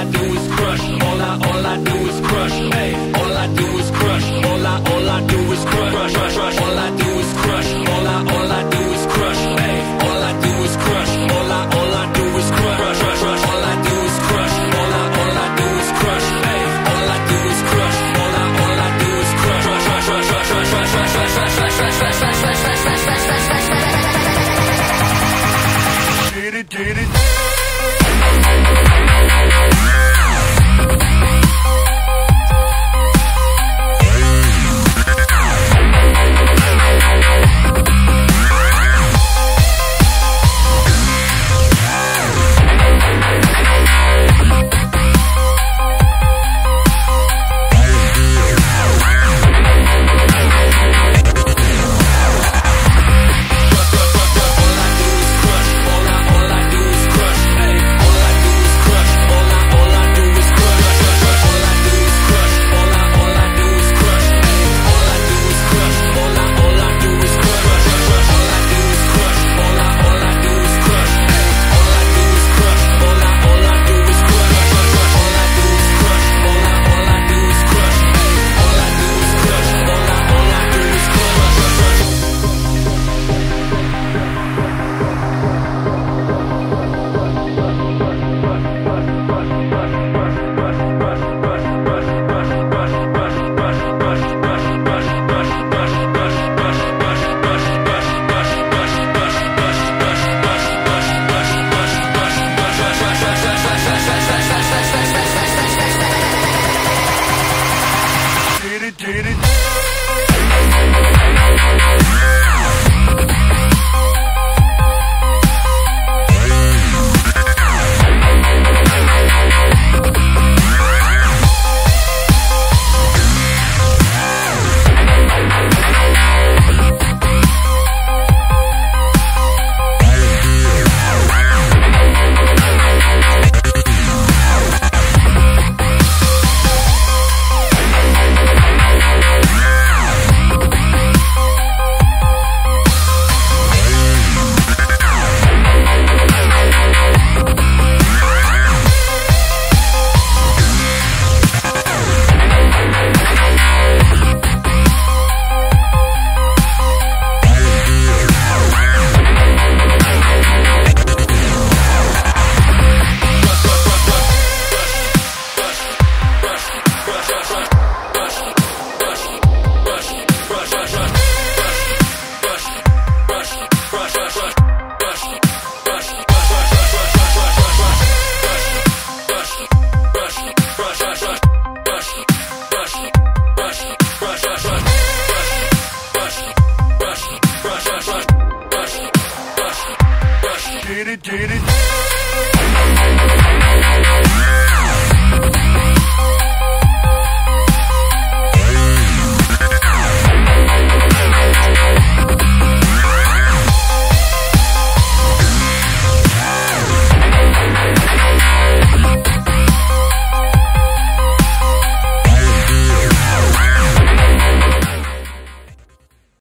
do is crush. All I do is crush. Hey, all I do is crush. All I do is crush. Crush, crush. All I do is crush. All I do is crush. Hey, all I do is crush. All I do is crush. Crush, crush, crush. All I do is crush. All I do is crush. Hey, all I do is crush. All I do is crush. Crush, crush, crush, crush, crush, crush, crush, crush, crush, crush, crush, crush, crush, crush, crush. Get it. Get it. Get it.